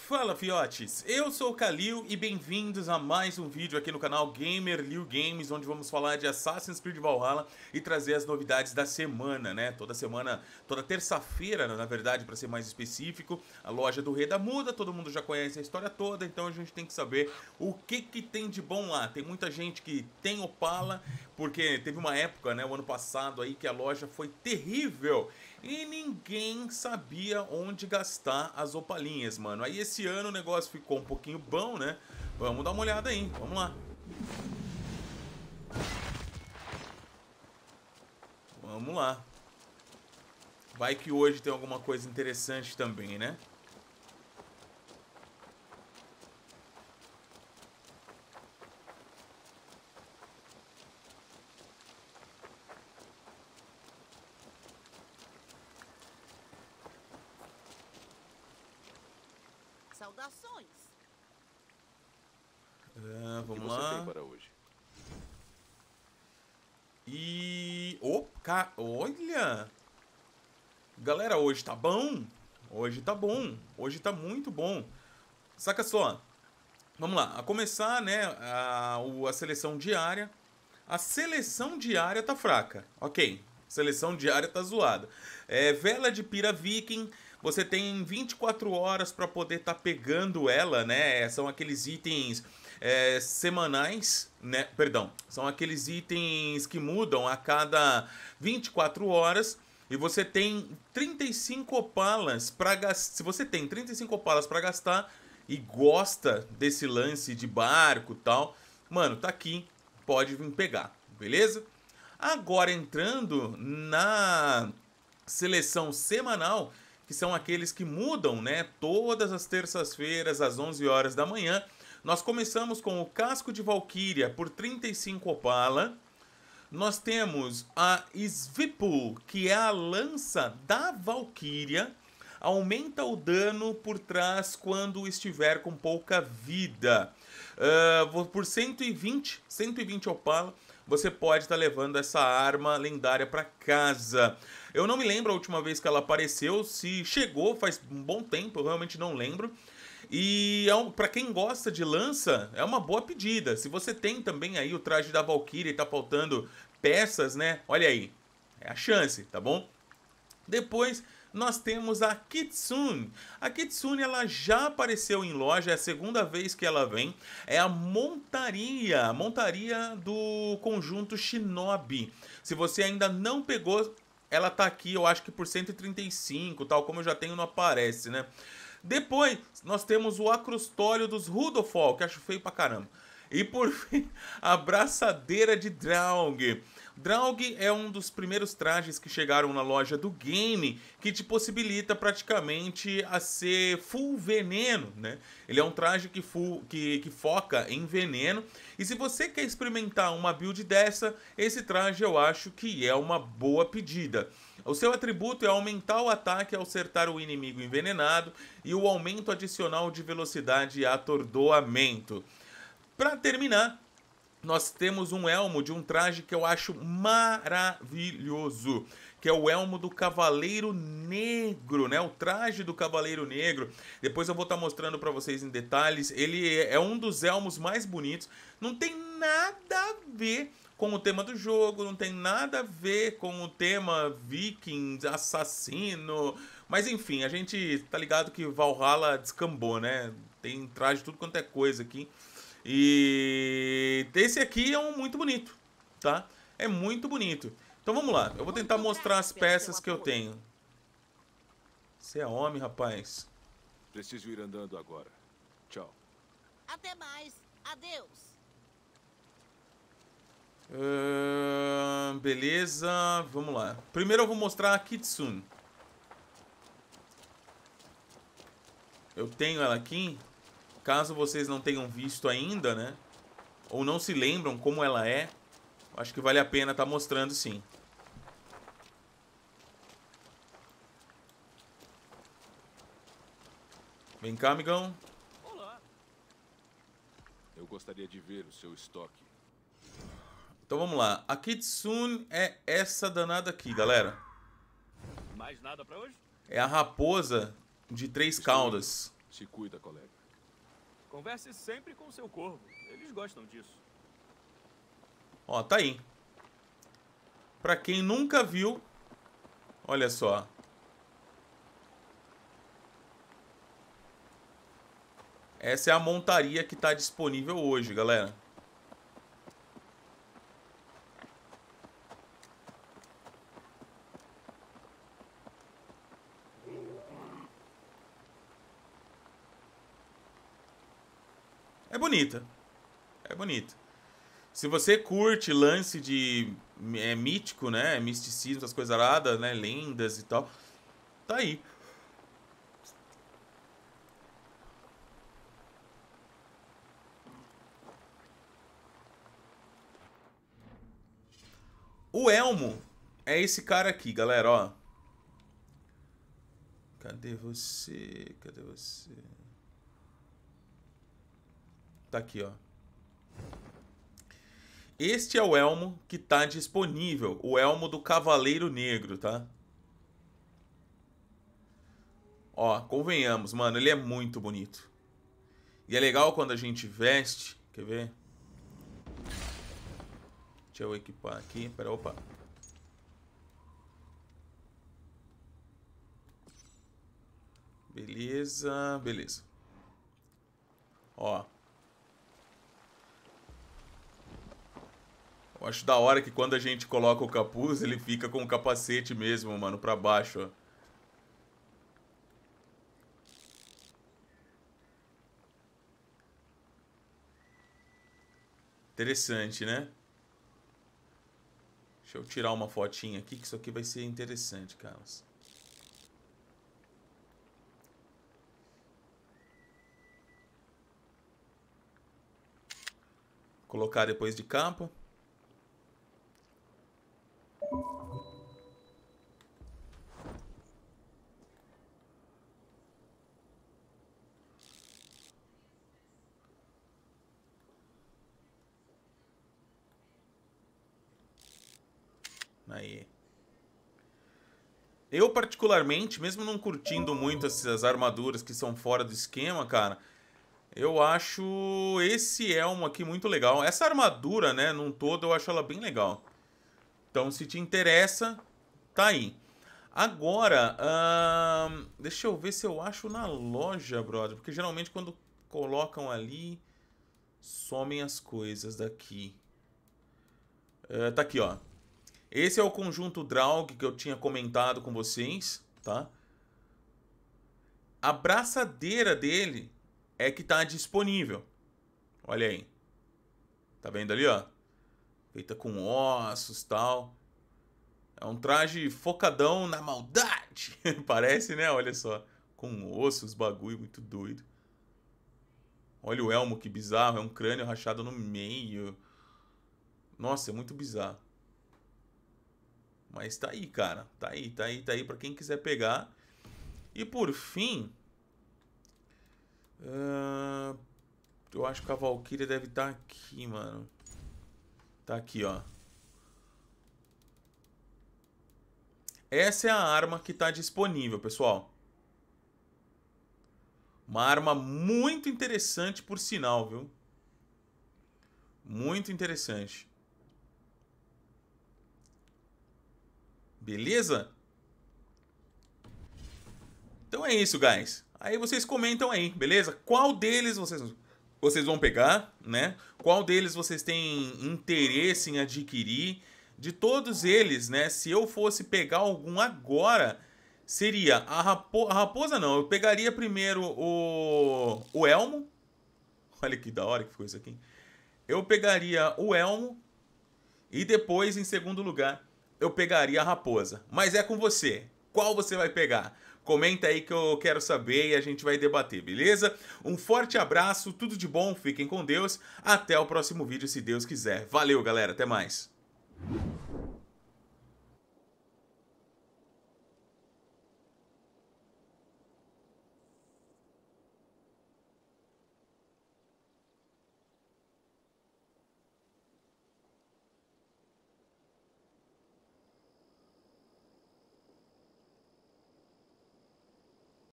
Fala fiotes, eu sou o Kalil e bem-vindos a mais um vídeo aqui no canal Gamer Liu Games, onde vamos falar de Assassin's Creed Valhalla e trazer as novidades da semana, né? Toda semana, toda terça-feira, na verdade, para ser mais específico, a loja do Reda muda, todo mundo já conhece a história toda, então a gente tem que saber o que tem de bom lá. Tem muita gente que tem Opala, porque teve uma época, né, o ano passado aí, que a loja foi terrível e ninguém sabia onde gastar as opalinhas, mano. Aí esse ano o negócio ficou um pouquinho bom, né? Vamos dar uma olhada aí, vamos lá. Vamos lá. Vai que hoje tem alguma coisa interessante também, né? Saudações. Vamos O que você lá. tem para hoje? E... Opa, olha! Galera, hoje tá bom. Hoje tá bom. Hoje tá muito bom. Saca só. Vamos lá. A começar, né, a seleção diária. A seleção diária tá fraca. Ok. Seleção diária tá zoada. Vela de Pira Viking. Você tem 24 horas para poder estar pegando ela, né? São aqueles itens semanais, né? Perdão. São aqueles itens que mudam a cada 24 horas. E você tem 35 opalas para gastar. Se você tem 35 opalas para gastar e gosta desse lance de barco e tal, mano, tá aqui. Pode vir pegar, beleza? Agora entrando na seleção semanal, que são aqueles que mudam, né, todas as terças-feiras às 11 horas da manhã. Nós começamos com o Casco de Valkyria por 35 opala. Nós temos a Svipul, que é a lança da Valkyria. Aumenta o dano por trás quando estiver com pouca vida. Por 120 opala, você pode estar levando essa arma lendária para casa. Eu não me lembro a última vez que ela apareceu, se chegou faz um bom tempo, eu realmente não lembro. E para quem gosta de lança, é uma boa pedida. Se você tem também aí o traje da Valkyria e tá faltando peças, né? Olha aí, é a chance, tá bom? Depois nós temos a Kitsune. A Kitsune ela já apareceu em loja, é a segunda vez que ela vem. É a montaria do conjunto Shinobi. Se você ainda não pegou, ela tá aqui, eu acho que por 135, tal como eu já tenho, não aparece, né? Depois nós temos o acrostólio dos Rudolfo, que acho feio pra caramba. E por fim, a braçadeira de Draug. Draug é um dos primeiros trajes que chegaram na loja do game, que te possibilita praticamente a ser full veneno, né? Ele é um traje que foca em veneno. E se você quer experimentar uma build dessa, esse traje eu acho que é uma boa pedida. O seu atributo é aumentar o ataque ao acertar o inimigo envenenado e o aumento adicional de velocidade e atordoamento. Para terminar, nós temos um elmo de um traje que eu acho maravilhoso, que é o elmo do Cavaleiro Negro, né? O traje do Cavaleiro Negro. Depois eu vou estar mostrando para vocês em detalhes. Ele é um dos elmos mais bonitos. Não tem nada a ver com o tema do jogo, não tem nada a ver com o tema vikings, assassino. Mas enfim, a gente tá ligado que Valhalla descambou, né? Tem traje de tudo quanto é coisa aqui. E esse aqui é um muito bonito, tá? É muito bonito. Então vamos lá, eu vou tentar mostrar as peças que eu tenho. Você é homem, rapaz. Preciso ir andando agora. Tchau. Até mais. Adeus. Beleza, vamos lá. Primeiro eu vou mostrar a Kitsune. Eu tenho ela aqui. Caso vocês não tenham visto ainda, né? Ou não se lembram como ela é, acho que vale a pena estar mostrando sim. Vem cá, amigão. Olá. Eu gostaria de ver o seu estoque. Então vamos lá. A Kitsune é essa danada aqui, galera. Mais nada pra hoje? É a raposa de 3 caudas. Se cuida, colega. Converse sempre com seu corvo. Eles gostam disso. Ó, tá aí. Pra quem nunca viu, olha só. Essa é a montaria que tá disponível hoje, galera. É bonita. É bonita. Se você curte lance de mítico, né? Misticismo, essas coisas aradas, né? Lendas e tal. Tá aí. O elmo é esse cara aqui, galera, ó. Cadê você? Cadê você? Tá aqui, ó. Este é o elmo que tá disponível. O elmo do Cavaleiro Negro, tá? Ó, convenhamos, mano, ele é muito bonito. E é legal quando a gente veste. Quer ver? Deixa eu equipar aqui. Pera, opa. Beleza, beleza. Ó. Eu acho da hora que quando a gente coloca o capuz, ele fica com o capacete mesmo, mano, pra baixo, ó. Interessante, né? Deixa eu tirar uma fotinha aqui, que isso aqui vai ser interessante, Carlos. Colocar depois de capa. Aí. Eu, particularmente, mesmo não curtindo muito essas armaduras que são fora do esquema, cara, eu acho esse elmo aqui muito legal. Essa armadura, né, num todo, eu acho ela bem legal. Então, se te interessa, tá aí. Agora, deixa eu ver se eu acho na loja, brother. Porque geralmente quando colocam ali, somem as coisas daqui. Tá aqui, ó. Esse é o conjunto Draug que eu tinha comentado com vocês, tá? A braçadeira dele é que tá disponível. Olha aí. Tá vendo ali, ó? Feita com ossos e tal. É um traje focadão na maldade. Parece, né? Olha só. Com ossos, bagulho muito doido. Olha o elmo, que bizarro. É um crânio rachado no meio. Nossa, é muito bizarro. Mas tá aí, cara. Tá aí, tá aí, tá aí pra quem quiser pegar. E por fim... eu acho que a Valkyria deve estar aqui, mano. Tá aqui, ó. Essa é a arma que tá disponível, pessoal. Uma arma muito interessante, por sinal, viu? Muito interessante. Beleza? Então é isso, guys. Aí vocês comentam aí, beleza? Qual deles vocês vão pegar, né? Qual deles vocês têm interesse em adquirir? De todos eles, né? Se eu fosse pegar algum agora, seria a raposa não. Eu pegaria primeiro o elmo. Olha que da hora que ficou isso aqui. Eu pegaria o elmo. E depois, em segundo lugar, eu pegaria a raposa. Mas é com você. Qual você vai pegar? Comenta aí que eu quero saber e a gente vai debater, beleza? Um forte abraço, tudo de bom, fiquem com Deus. Até o próximo vídeo, se Deus quiser. Valeu, galera, até mais.